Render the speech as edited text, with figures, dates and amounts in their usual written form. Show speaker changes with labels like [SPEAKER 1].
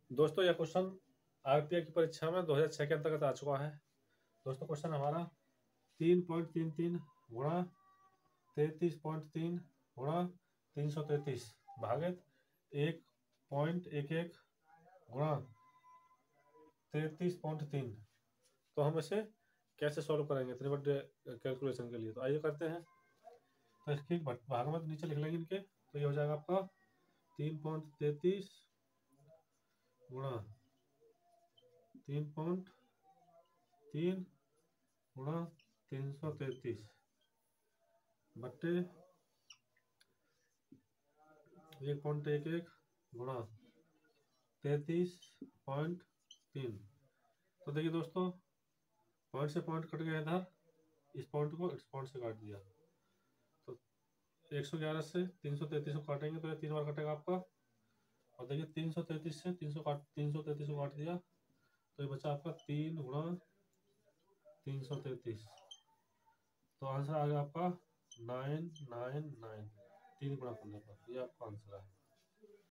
[SPEAKER 1] दोस्तों यह question RTI की परीक्षा में 2006 के अंतर्गत आ चुका है। दोस्तों क्वेश्चन हमारा 3.33 गुणा 33.3 गुणा 333 भागित 1.11 गुणा 33.3। तो हम इसे कैसे सॉल्व करेंगे इतने बड़े कैलकुलेशन के लिए? तो आइए करते हैं। तो इसकी भाग में नीचे लिख लेंगे इनके। तो ये हो जाएगा आपका 3.33 गुणा 3.3 गुणा 333 बट्टे 1.11 गुणा 33.3। तो देखिए दोस्तों, पॉइंट से पॉइंट कट गया इधर, इस पॉइंट को इस पॉइंट से काट दिया। तो 111 से 333 को काटेंगे तो ये 3 बार कटेगा आपका। और देखिए 333 से 333 को काट दिया तो ये बचा आपका 3 गुणा 333। तो आंसर आ गया आपका 999, 3 गुणा करने पर। ये आपका आंसर है।